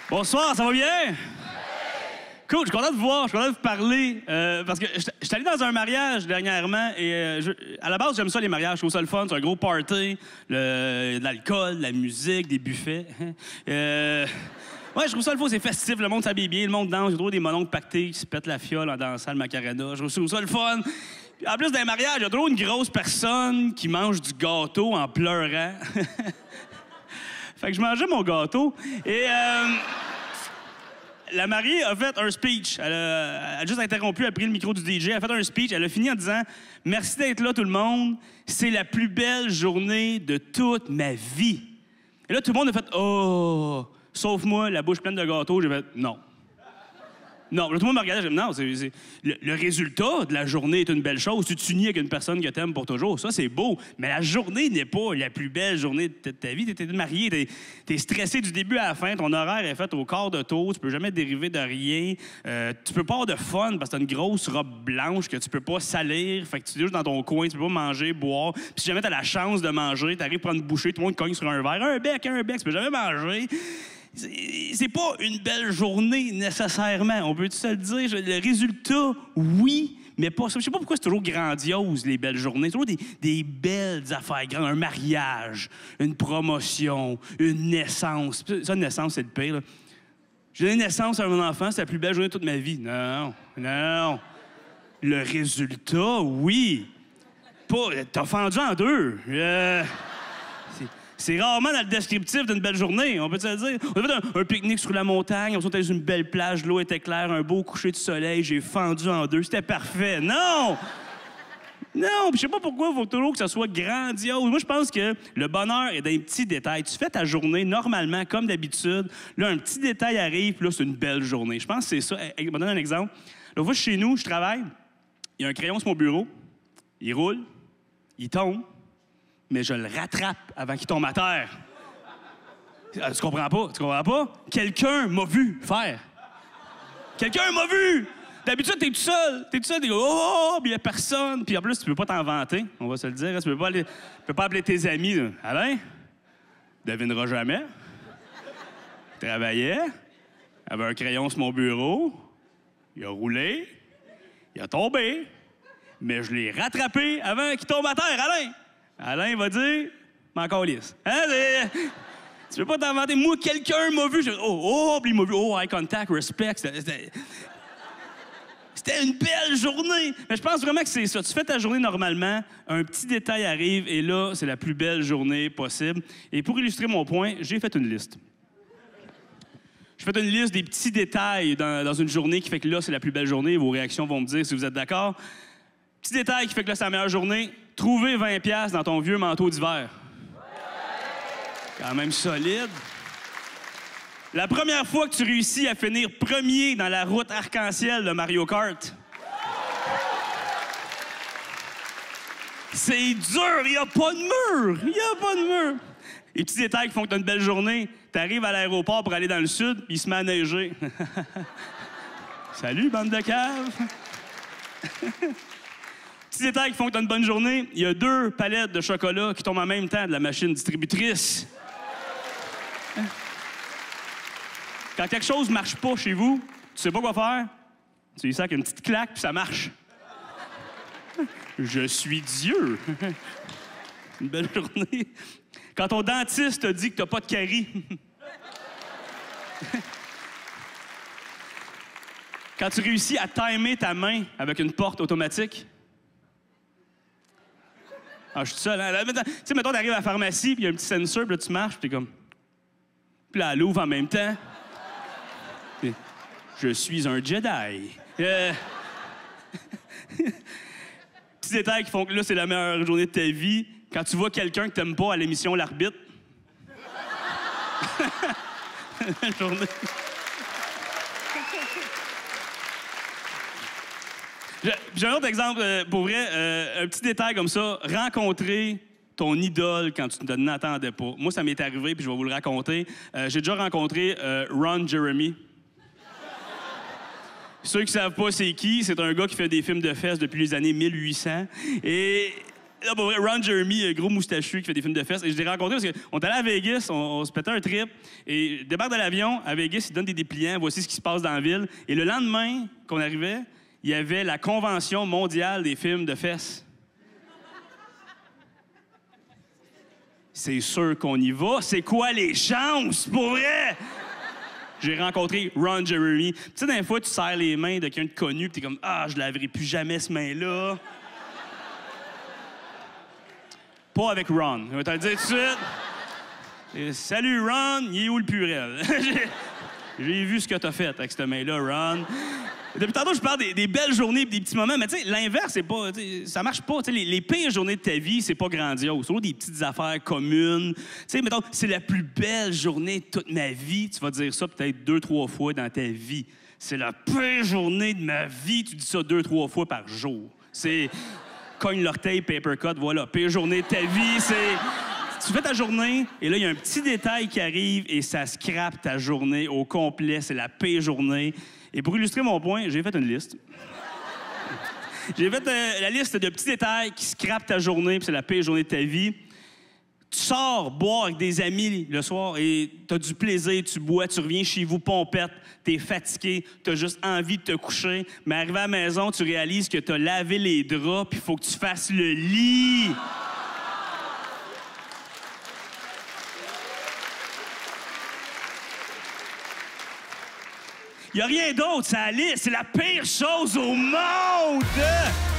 Bonsoir, ça va bien? Cool, je suis content de vous voir, je suis content de vous parler. Parce que je suis allé dans un mariage dernièrement et à la base, j'aime ça les mariages, je trouve ça le fun, c'est un gros party, de l'alcool, de la musique, des buffets. Ouais, je trouve ça le fun, c'est festif, le monde s'habille bien, le monde danse, j'ai trouvé des mononcles pactés qui se pètent la fiole en dansant le Macarena, je trouve ça le fun. Puis en plus d'un mariage, il y a toujours une grosse personne qui mange du gâteau en pleurant. Fait que je mangeais mon gâteau et la mariée a fait un speech. Elle a juste interrompu, elle a pris le micro du DJ, elle a fait un speech, elle a fini en disant « Merci d'être là tout le monde, c'est la plus belle journée de toute ma vie. » Et là, tout le monde a fait « Oh! » Sauf moi, la bouche pleine de gâteau, j'ai fait « Non. » Non, là, tout le monde me regardait, j'ai dit « Non, le résultat de la journée est une belle chose. Tu t'unis avec une personne que t'aimes pour toujours. Ça, c'est beau. Mais la journée n'est pas la plus belle journée de ta vie. T'es marié, t'es stressé du début à la fin. Ton horaire est fait au quart de tour. Tu peux jamais dériver de rien. Tu peux pas avoir de fun parce que t'as une grosse robe blanche que tu peux pas salir. Fait que tu es juste dans ton coin. Tu peux pas manger, boire. Puis si jamais t'as la chance de manger, t'arrives à prendre une bouchée, tout le monde cogne sur un verre. Un bec, tu peux jamais manger. C'est pas une belle journée, nécessairement. On peut se le dire. Le résultat, oui, mais pas ça. Je sais pas pourquoi c'est toujours grandiose, les belles journées. C'est toujours des belles affaires grandes. Un mariage, une promotion, une naissance. Ça, une naissance, c'est le pire, là. J'ai donné naissance à mon enfant, c'est la plus belle journée de toute ma vie. Non. Le résultat, oui. Pas, t'as fendu en deux. C'est rarement dans le descriptif d'une belle journée, on peut se le dire. On a fait un pique-nique sur la montagne, on était sur une belle plage, l'eau était claire, un beau coucher de soleil, j'ai fendu en deux, c'était parfait. Non! Non, je sais pas pourquoi il faut toujours que ça soit grandiose. Moi, je pense que le bonheur est dans les petits détails. Tu fais ta journée normalement, comme d'habitude. Là, un petit détail arrive, puis là, c'est une belle journée. Je pense que c'est ça. Je vais donner un exemple. Là, vous, chez nous, je travaille. Il y a un crayon sur mon bureau. Il roule. Il tombe. Mais je le rattrape avant qu'il tombe à terre. Tu comprends pas? Quelqu'un m'a vu faire. Quelqu'un m'a vu! D'habitude, t'es tout seul, t'es comme, oh, puis il y a personne. Puis en plus, tu peux pas t'en vanter, on va se le dire. Tu peux pas appeler tes amis. Là. Alain, devinera jamais. Il travaillait, avait un crayon sur mon bureau, il a roulé, il a tombé, mais je l'ai rattrapé avant qu'il tombe à terre, Alain! Alain va dire, m'en calisse. Hein? Tu peux pas t'en vanter. Moi, quelqu'un m'a vu. Puis il m'a vu. Oh, eye contact, respect. C'était une belle journée. Mais je pense vraiment que c'est ça. Tu fais ta journée normalement, un petit détail arrive, et là, c'est la plus belle journée possible. Et pour illustrer mon point, j'ai fait une liste. J'ai fait une liste des petits détails dans une journée qui fait que là, c'est la plus belle journée. Vos réactions vont me dire si vous êtes d'accord. Petit détail qui fait que là, c'est la meilleure journée. Trouver 20$ dans ton vieux manteau d'hiver. Quand même solide. La première fois que tu réussis à finir premier dans la route arc-en-ciel de Mario Kart. C'est dur, il n'y a pas de mur. Les petits détails qui font que tu as une belle journée. Tu arrives à l'aéroport pour aller dans le sud, puis il se met à neiger. Salut, bande de caves. Petits détails qui font que tu as une bonne journée, il y a 2 palettes de chocolat qui tombent en même temps de la machine distributrice. Quand quelque chose ne marche pas chez vous, tu sais pas quoi faire, tu lui sacs une petite claque puis ça marche. Je suis Dieu. Une belle journée. Quand ton dentiste te dit que tu n'as pas de carie. Quand tu réussis à timer ta main avec une porte automatique. Ah, je suis seul. Hein? Tu sais, mettons, t'arrives à la pharmacie, puis il y a un petit sensor, puis là, tu marches, puis t'es comme... Puis là, elle ouvre en même temps. Puis, je suis un Jedi. Petits détails qui font que là, c'est la meilleure journée de ta vie. Quand tu vois quelqu'un que t'aimes pas à l'émission L'Arbitre. Belle journée. J'ai un autre exemple, pour vrai, un petit détail comme ça, rencontrer ton idole quand tu ne l'attendais pas. Moi, ça m'est arrivé, puis je vais vous le raconter. J'ai déjà rencontré Ron Jeremy. Ceux qui ne savent pas c'est qui, c'est un gars qui fait des films de fesses depuis les années 1800. Et Là, pour vrai, Ron Jeremy, gros moustachu qui fait des films de fesses. Et je l'ai rencontré parce qu'on est allé à Vegas, on se pétait un trip. Et je débarque de l'avion, à Vegas, il donne des dépliants, voici ce qui se passe dans la ville. Et le lendemain qu'on arrivait, il y avait la Convention mondiale des films de fesses. C'est sûr qu'on y va. C'est quoi les chances, pour vrai? J'ai rencontré Ron Jeremy. Tu sais, des fois, tu serres les mains de quelqu'un de connu, puis t'es comme « Ah, je laverai plus jamais ce main-là. » Pas avec Ron. Je vais te le dire tout de suite. Et, salut, Ron. Il est où le purel? J'ai vu ce que t'as fait avec cette main-là, Ron. Depuis tantôt, je parle des belles journées et des petits moments, mais tu sais, l'inverse, c'est pas, ça marche pas. Les pires journées de ta vie, c'est pas grandiose. C'est toujours des petites affaires communes. Tu sais, mettons, c'est la plus belle journée de toute ma vie. Tu vas dire ça peut-être 2-3 fois dans ta vie. C'est la pire journée de ma vie. Tu dis ça 2-3 fois par jour. C'est cogne l'orteil, paper cut, voilà. Pire journée de ta vie, c'est... Tu fais ta journée, et là, il y a un petit détail qui arrive et ça scrape ta journée au complet. C'est la pire journée. Et pour illustrer mon point, j'ai fait une liste. J'ai fait la liste de petits détails qui scrapent ta journée, puis c'est la pire journée de ta vie. Tu sors boire avec des amis le soir et t'as du plaisir, tu bois, tu reviens chez vous pompette, t'es fatigué, t'as juste envie de te coucher, mais arrivé à la maison, tu réalises que t'as lavé les draps, puis il faut que tu fasses le lit. Il n'y a rien d'autre, ça liste. C'est la pire chose au monde!